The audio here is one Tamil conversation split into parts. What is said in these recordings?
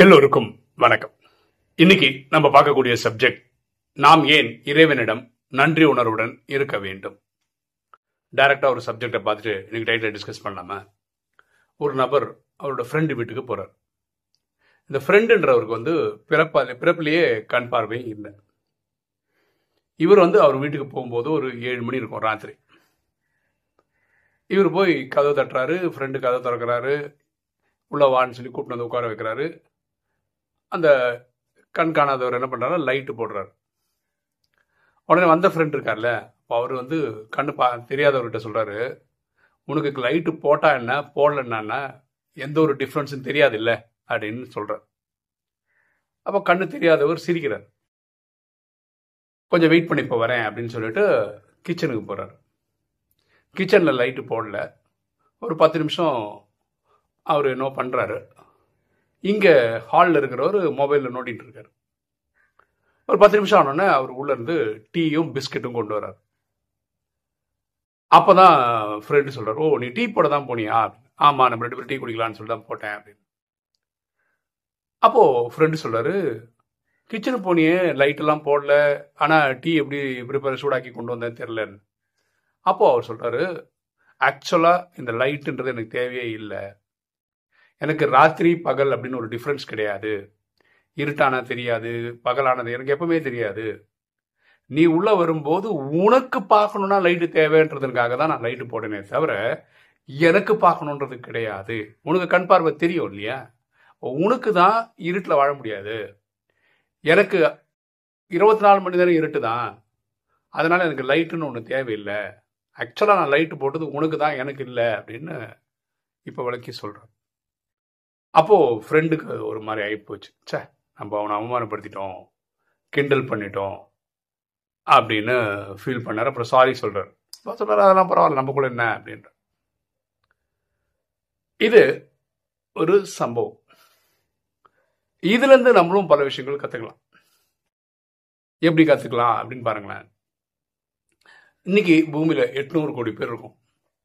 எல்லோருக்கும் வணக்கம். இன்னைக்கு நம்ம பார்க்கக்கூடிய சப்ஜெக்ட், நாம் ஏன் இறைவனிடம் நன்றி உணர்வுடன் இருக்க வேண்டும். டைரக்டா ஒரு சப்ஜெக்டை பார்த்துட்டு இன்னைக்கு டைட்டில் டிஸ்கஸ் பண்ணலாமா? ஒரு நபர் அவரோட ஃப்ரெண்டு வீட்டுக்கு போறார். இந்த ஃப்ரெண்டுன்றவருக்கு பிறப்பிலேயே கண் பார்வை இல்லை. இவர் அவர் வீட்டுக்கு போகும்போது ஒரு 7 மணி இருக்கும் ராத்திரி. இவர் போய் கதவு தட்டுறாரு. ஃப்ரெண்டு கதவு திறக்கிறாரு. உள்ள வான்னு சொல்லி கூப்பிட்டு வந்து உட்கார வைக்கிறாரு. அந்த கண் காணாதவர் என்ன பண்றாரு, லைட்டு போடுறாரு. உடனே வந்த ஃப்ரெண்ட் இருக்கார்ல, இப்போ அவர் கண்ணு தெரியாதவர்கிட்ட சொல்றாரு, உனக்கு லைட்டு போட்டா என்ன போடலன்னா எந்த ஒரு டிஃப்ரென்ஸும் தெரியாது இல்லை அப்படின்னு சொல்றார். அப்போ கண்ணு தெரியாதவர் சிரிக்கிறார். கொஞ்சம் வெயிட் பண்ணி இப்போ வரேன் அப்படின்னு சொல்லிட்டு கிச்சனுக்கு போறாரு. கிச்சனில் லைட்டு போடல. ஒரு 10 நிமிஷம் அவர் என்ன பண்றாரு, இங்கே ஹாலில் இருக்கிறவர் மொபைலில் நோண்டிட்டு இருக்காரு. ஒரு 10 நிமிஷம் ஆனோடனே அவர் உள்ள இருந்து டீயும் பிஸ்கெட்டும் கொண்டு வர்றாரு. அப்போதான் ஃப்ரெண்டு சொல்றாரு, ஓ நீ டீ போட தான் போனியா? ஆமா, நம்ம 2 பேரும் டீ குடிக்கலான்னு சொல்லி தான் போட்டேன் அப்படின்னு. அப்போ ஃப்ரெண்டு சொல்றாரு, கிச்சனுக்கு போனியே, லைட்டெல்லாம் போடல, ஆனால் டீ எப்படி ப்ரிப்பேர் சூடாக்கி கொண்டு வந்தேன்னு தெரிலன்னு. அப்போ அவர் சொல்றாரு, ஆக்சுவலாக இந்த லைட்டுன்றது எனக்கு தேவையே இல்லை. எனக்கு ராத்திரி பகல் அப்படின்னு ஒரு டிஃப்ரென்ஸ் கிடையாது. இருட்டானா தெரியாது, பகலானது எனக்கு எப்பவுமே தெரியாது. நீ உள்ள வரும்போது உனக்கு பார்க்கணும்னா லைட்டு தேவைன்றதுக்காக தான் நான் லைட்டு போட்டேனே தவிர எனக்கு பார்க்கணுன்றது கிடையாது. உனக்கு கண் பார்வை தெரியும் இல்லையா, உனக்கு தான் இருட்டில் வாழ முடியாது. எனக்கு 24 மணி நேரம் இருட்டு தான், அதனால எனக்கு லைட்டுன்னு ஒன்று தேவையில்லை. ஆக்சுவலாக நான் லைட்டு போட்டது உனக்கு தான், எனக்கு இல்லை அப்படின்னு இப்போ விளக்கி சொல்கிறேன். அப்போது ஃப்ரெண்டுக்கு ஒரு மாதிரி ஆகிப்போச்சு. சே, நம்ம அவனை அவமானப்படுத்திட்டோம், கிண்டல் பண்ணிட்டோம் அப்படின்னு ஃபீல் பண்ணார். அப்புறம் சாரி சொல்கிறார். அதெல்லாம் பரவாயில்ல, நமக்குள்ள என்ன அப்படின்ற. இது ஒரு சம்பவம். இதுலேருந்து நம்மளும் பல விஷயங்கள் கற்றுக்கலாம். எப்படி கற்றுக்கலாம் அப்படின்னு பாருங்களேன். இன்னைக்கு பூமியில் 800 கோடி பேர் இருக்கும்.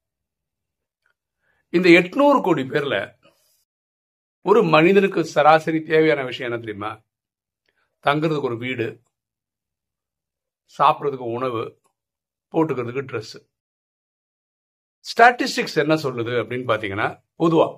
இந்த 800 கோடி பேரில் ஒரு மனிதனுக்கு சராசரி தேவையான விஷயம் என்ன தெரியுமா? தங்குறதுக்கு ஒரு வீடு, சாப்பிட்றதுக்கு உணவு, போட்டுக்கிறதுக்கு ட்ரெஸ். ஸ்டாட்டிஸ்டிக்ஸ் என்ன சொல்லுது அப்படின்னு பார்த்தீங்கன்னா, பொதுவாக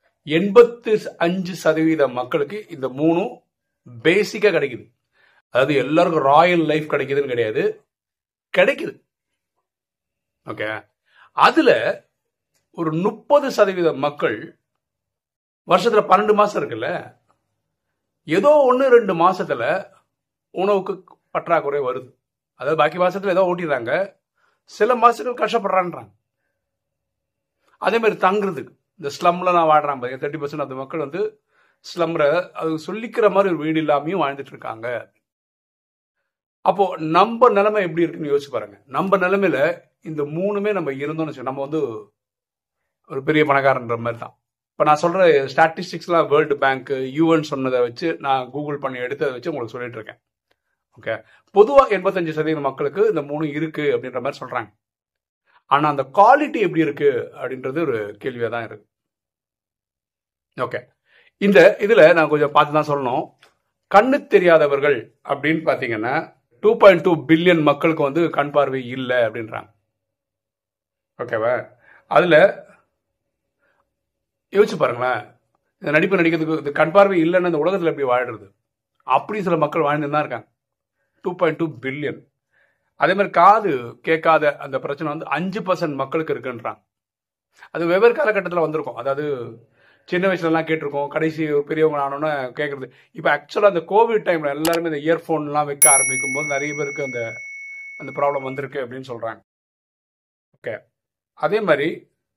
85% மக்களுக்கு இந்த 3 பேசிக்காக கிடைக்குது. அதாவது எல்லாருக்கும் ராயல் லைஃப் கிடைக்குதுன்னு கிடையாது, கிடைக்குது. ஓகே, அதுல ஒரு 30% மக்கள் வருஷத்துல 12 மாசம் இருக்குல்ல, ஏதோ 1-2 மாசத்துல உணவுக்கு பற்றாக்குறை வருது. அதாவது பாக்கி மாசத்துல ஏதோ ஓட்டிடுறாங்க, சில மாசத்துக்கு கஷ்டப்படுறான்றாங்க. அதே மாதிரி தங்குறதுக்கு இந்த ஸ்லம்ல நான் வாடுறான் 30% அந்த மக்கள் ஸ்லம்ல அது சொல்லிக்கிற மாதிரி ஒரு வீடு இல்லாமையும் வாழ்ந்துட்டு இருக்காங்க. அப்போ நம்ம நிலைமை எப்படி இருக்குன்னு யோசிச்சு பாருங்க. நம்ம நிலைமையில இந்த 3மே நம்ம இருந்தோம்னு வச்சு, நம்ம ஒரு பெரிய பணக்காரன்ற மாதிரி தான். இப்போ நான் சொல்ற ஸ்டாட்டிஸ்டிக்ஸ்லாம் வேர்ல்டு பேங்க், யூஎன் சொன்னதை வச்சு நான் கூகுள் பண்ணி எடுத்ததை வச்சு உங்களுக்கு சொல்லிட்டு இருக்கேன். ஓகே, பொதுவாக 85% மக்களுக்கு இந்த 3 இருக்கு அப்படின்ற மாதிரி சொல்றாங்க. ஆனால் அந்த குவாலிட்டி எப்படி இருக்கு அப்படின்றது ஒரு கேள்வியாக தான் இருக்கு. ஓகே, இந்த இதில் நான் கொஞ்சம் பார்த்து தான் சொல்லணும். கண்ணு தெரியாதவர்கள் அப்படின்னு பார்த்தீங்கன்னா 2.2 பில்லியன் மக்களுக்கு கண் பார்வை இல்லை அப்படின்றாங்க. ஓகேவா? அதில் யோசிச்சு பாருங்களேன், இந்த நடிப்பு நடிக்கிறதுக்கு கண் பார்வை இல்லைன்னு இந்த உலகத்தில் எப்படி வாழ்றது? அப்படி சில மக்கள் வாழ்ந்துட்டு தான் இருக்காங்க. 2.2 பில்லியன். அதே மாதிரி காது கேட்காத அந்த பிரச்சனை 5% மக்களுக்கு இருக்குன்றாங்க. அது வெவ்வேறு காலகட்டத்தில் வந்திருக்கும். அதாவது சின்ன வயசுலலாம் கேட்டிருக்கோம், கடைசி பெரியவங்க ஆனோன்னு கேட்கறது. இப்போ ஆக்சுவலாக அந்த கோவிட் டைமில் எல்லாருமே இந்த இயர்ஃபோன்லாம் வைக்க ஆரம்பிக்கும் போது நிறைய பேருக்கு அந்த ப்ராப்ளம் வந்திருக்கு அப்படின்னு சொல்கிறாங்க. ஓகே, அதே மாதிரி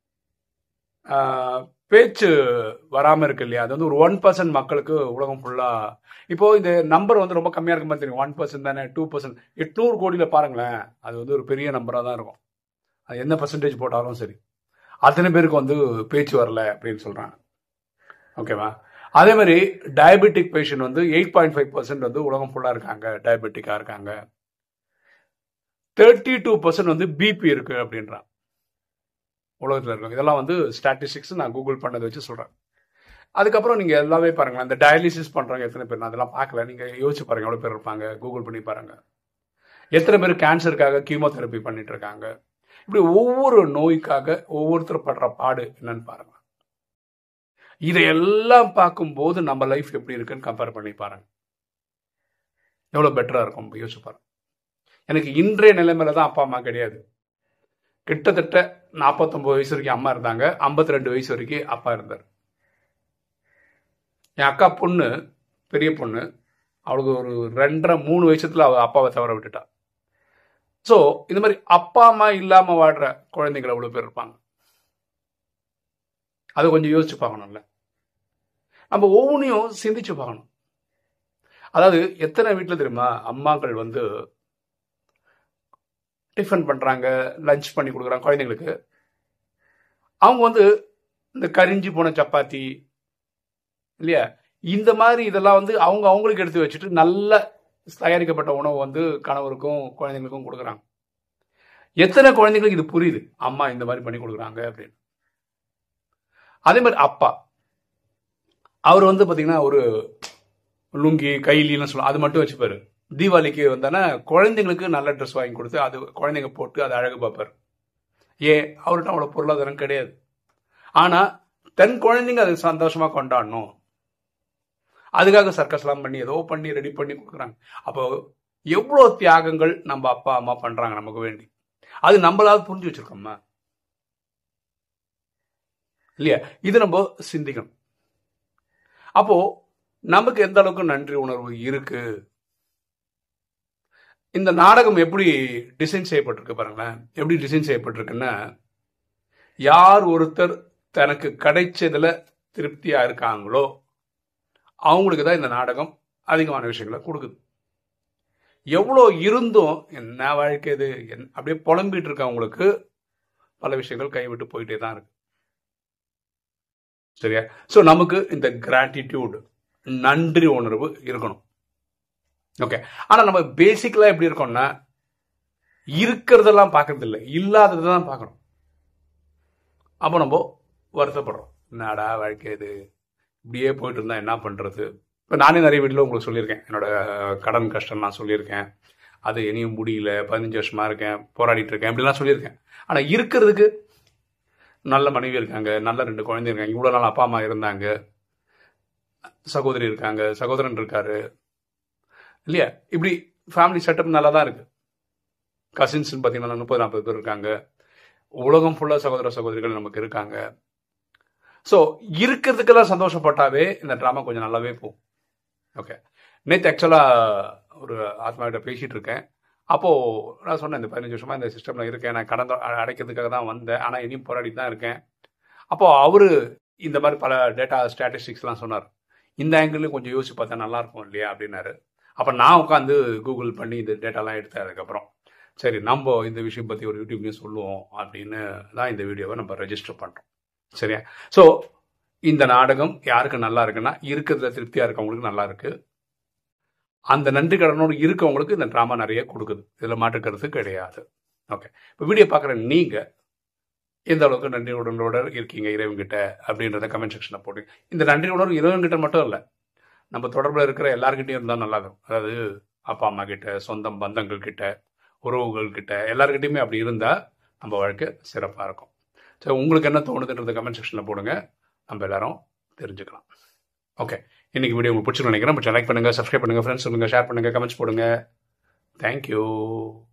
பேச்சு வராமல் இருக்கு இல்லையா, அது ஒரு 1% மக்களுக்கு உலகம் ஃபுல்லாக. இப்போ இந்த நம்பர் ரொம்ப கம்மியாக இருக்க மாதிரி தெரியும். 1% தானே, 2%. 800 கோடியில் பாருங்களேன், அது ஒரு பெரிய நம்பராக தான் இருக்கும். அது என்ன பர்சன்டேஜ் போட்டாலும் சரி, அத்தனை பேருக்கு பேச்சு வரல அப்படின்னு சொல்கிறாங்க. ஓகேவா? அதே மாதிரி டயபெட்டிக் பேஷண்ட் 8.5% உலகம் ஃபுல்லாக இருக்காங்க, டயபெட்டிக்காக இருக்காங்க. 32% பிபி இருக்கு அப்படின்றான் உலகத்தில் இருக்காங்க. இதெல்லாம் ஸ்டாட்டிஸ்டிக்ஸ் நான் கூகுள் பண்ணதை வச்சு சொல்கிறேன். அதுக்கப்புறம் நீங்கள் எல்லாமே பாருங்களேன், இந்த டயாலிசிஸ் பண்ணுறவங்க எத்தனை பேர், நான் அதெல்லாம் பார்க்கல, நீங்கள் யோசிச்சு பாருங்கள் எவ்வளோ பேர் இருப்பாங்க, கூகுள் பண்ணி பாருங்கள். எத்தனை பேர் கேன்சருக்காக கீமோதெரப்பி பண்ணிட்டு இருக்காங்க. இப்படி ஒவ்வொரு நோய்க்காக ஒவ்வொருத்தர் படுற பாடு என்னன்னு பாருங்க. இதையெல்லாம் பார்க்கும்போது நம்ம லைஃப் எப்படி இருக்குன்னு கம்பேர் பண்ணி பாருங்க, எவ்வளோ பெட்டராக இருக்கும் யோசிச்சு பாருங்க. எனக்கு இன்றைய நிலைமையில தான் அப்பா அம்மா கிடையாது. கிட்டத்தட்ட 49 வயசு வரைக்கும் அம்மா இருந்தாங்க, 52 வயசு வரைக்கும் அப்பா இருந்தார். என் அக்கா பொண்ணு, பெரிய பொண்ணு, அவளுக்கு ஒரு 2.5 3 வயசுல அவள் அப்பாவை தவற விட்டுட்டா. ஸோ இந்த மாதிரி அப்பா அம்மா இல்லாமல் வாழ்கிற குழந்தைகள் எவ்வளோ பேர் இருப்பாங்க, அதை கொஞ்சம் யோசிச்சு பார்க்கணும்ல. நம்ம ஒவ்வொன்றையும் சிந்திச்சு பார்க்கணும். அதாவது எத்தனை வீட்டில் தெரியுமா அம்மாக்கள் வந்து டிஃபன் பண்ணுறாங்க, லஞ்ச் பண்ணி கொடுக்குறாங்க குழந்தைங்களுக்கு. அவங்க வந்து இந்த கரிஞ்சி போன சப்பாத்தி இல்லையா, இந்த மாதிரி இதெல்லாம் வந்து அவங்களுக்கு எடுத்து வச்சுட்டு நல்ல தயாரிக்கப்பட்ட உணவு வந்து கணவருக்கும் குழந்தைங்களுக்கும் கொடுக்குறாங்க. எத்தனை குழந்தைங்களுக்கு இது புரியுது, அம்மா இந்த மாதிரி பண்ணி கொடுக்குறாங்க அப்படின்னு. அதே மாதிரி அப்பா, அவர் வந்து பார்த்தீங்கன்னா ஒரு லுங்கி கைலின்னு சொல்லுவோம், அது மட்டும் வச்சுப்பாரு. தீபாவளிக்கு வந்தானே குழந்தைங்களுக்கு நல்ல ட்ரெஸ் வாங்கி கொடுத்து அது குழந்தைங்க போட்டு அதை அழகு பார்ப்பார். ஏன், அவர்கிட்ட அவ்வளோ பொருளாதாரம் கிடையாது. ஆனால் தன் குழந்தைங்க அதை சந்தோஷமாக கொண்டாடணும், அதுக்காக சர்க்கஸ்லாம் பண்ணி ஏதோ பண்ணி ரெடி பண்ணி கொடுக்குறாங்க. அப்போ எவ்வளோ தியாகங்கள் நம்ம அப்பா அம்மா பண்ணுறாங்க நமக்கு வேண்டி, அது நம்மளாவது புரிஞ்சு வச்சிருக்கோம்மா இல்லையா? இது நம்ம சிந்திக்கணும். அப்போ நமக்கு எந்த அளவுக்கு நன்றி உணர்வு இருக்கு. இந்த நாடகம் எப்படி டிசைன் செய்யப்பட்டிருக்கு பாருங்களேன். எப்படி டிசைன் செய்யப்பட்டிருக்குன்னா, யார் ஒருத்தர் தனக்கு கிடைச்சதுல திருப்தியா இருக்காங்களோ அவங்களுக்கு தான் இந்த நாடகம் அதிகமான விஷயங்களை கொடுக்குது. எவ்வளோ இருந்தும் என்ன வாழ்க்கை இது அப்படியே புலம்பிட்டு இருக்கவங்களுக்கு பல விஷயங்கள் கைவிட்டு போயிட்டே தான் இருக்கு. சரியா? ஸோ நமக்கு இந்த கிராட்டிடியூட், நன்றி உணர்வு இருக்கணும். ஓகே. ஆனால் நம்ம பேசிக்கலா எப்படி இருக்கோம்னா, இருக்கிறதெல்லாம் பார்க்கறது இல்லை, இல்லாதது தான் பார்க்கணும். அப்போ நம்ம வருத்தப்படுறோம், என்னடா வாழ்க்கை இது, இப்படியே போயிட்டு இருந்தா என்ன பண்றது. இப்போ நானே நிறைய வீட்டில் உங்களுக்கு சொல்லியிருக்கேன், என்னோட கடன் கஷ்டம் நான் சொல்லியிருக்கேன். அது இனியும் முடியல, 15 வருஷமா இருக்கேன், போராடிட்டு இருக்கேன், இப்படிலாம் சொல்லியிருக்கேன். ஆனால் இருக்கிறதுக்கு நல்ல மனைவி இருக்காங்க, நல்ல 2 குழந்தை இருக்காங்க, இவ்வளோ நாள் அப்பா அம்மா இருந்தாங்க, சகோதரி இருக்காங்க, சகோதரன் இருக்காரு இல்லையா, இப்படி ஃபேமிலி செட்டப் நல்லா தான் இருக்கு. கசின்ஸ் பார்த்தீங்கன்னா 30-40 பேர் இருக்காங்க, உலகம் ஃபுல்லாக சகோதர சகோதரிகள் நமக்கு இருக்காங்க. ஸோ இருக்கிறதுக்கெல்லாம் சந்தோஷப்பட்டாவே இந்த ட்ராமா கொஞ்சம் நல்லாவே போகும். ஓகே. நேற்று ஆக்சுவலாக ஒரு ஆத்மாவிட்ட பேசிகிட்டு இருக்கேன். அப்போது நான் சொன்னேன், இந்த 15 வருஷமாக இந்த சிஸ்டமில் இருக்கேன், நான் கடன் அடைக்கிறதுக்காக தான் வந்தேன், ஆனால் இனியும் போராடிட்டு தான் இருக்கேன். அப்போது அவர் இந்த மாதிரி பல டேட்டா ஸ்டாட்டிஸ்டிக்ஸ்லாம் சொன்னார். இந்த ஆங்கிள்லையும் கொஞ்சம் யோசிச்சு பார்த்தா நல்லாயிருக்கும் இல்லையா அப்படின்னாரு. அப்போ நான் உட்காந்து கூகுள் பண்ணி இந்த டேட்டாலாம் எடுத்தேன். அதுக்கப்புறம் சரி, நம்ம இந்த விஷயம் பற்றி ஒரு யூடியூப்லேயும் சொல்லுவோம் அப்படின்னு தான் இந்த வீடியோவை நம்ம ரெஜிஸ்டர் பண்ணுறோம். சரியா? ஸோ இந்த நாடகம் யாருக்கு நல்லா இருக்குன்னா, இருக்கிறதுல திருப்தியாக இருக்கவங்களுக்கு நல்லா இருக்கு. அந்த நன்றி கடனோடு இருக்கவங்களுக்கு இந்த ட்ராமா நிறைய கொடுக்குது, இதில் மாற்றுக்கிறது கிடையாது. ஓகே. இப்போ வீடியோ பார்க்குற நீங்கள் எந்த அளவுக்கு நன்றி உணர்வோட இருக்கீங்க இறைவன்கிட்ட அப்படின்றத கமெண்ட் செக்ஷனில் போட்டு. இந்த நன்றி உணர்வு இறைவன்கிட்ட மட்டும் இல்லை, நம்ம தொடர்பில் இருக்கிற எல்லாருக்கிட்டையும் இருந்தால் நல்லா இருக்கும். அதாவது அப்பா அம்மா கிட்ட, சொந்தம் பந்தங்கள் கிட்ட, உறவுகள் கிட்ட, எல்லாருக்கிட்டையுமே அப்படி இருந்தால் நம்ம வாழ்க்கை சிறப்பாக இருக்கும். ஸோ உங்களுக்கு என்ன தோணுதுன்றத கமெண்ட் செக்ஷனில் போடுங்க, நம்ம எல்லாரும் தெரிஞ்சுக்கலாம். ஓகே. இன்னைக்கு வீடியோ உங்களுக்கு பிடிச்சிருன்னு நினைக்கிறேன். லைக் பண்ணுங்கள், சப்ஸ்கிரைப் பண்ணுங்கள், ஃப்ரெண்ட்ஸ் சொல்லுங்கள், ஷேர் பண்ணுங்கள், கமெண்ட்ஸ் போடுங்க. தேங்க்யூ.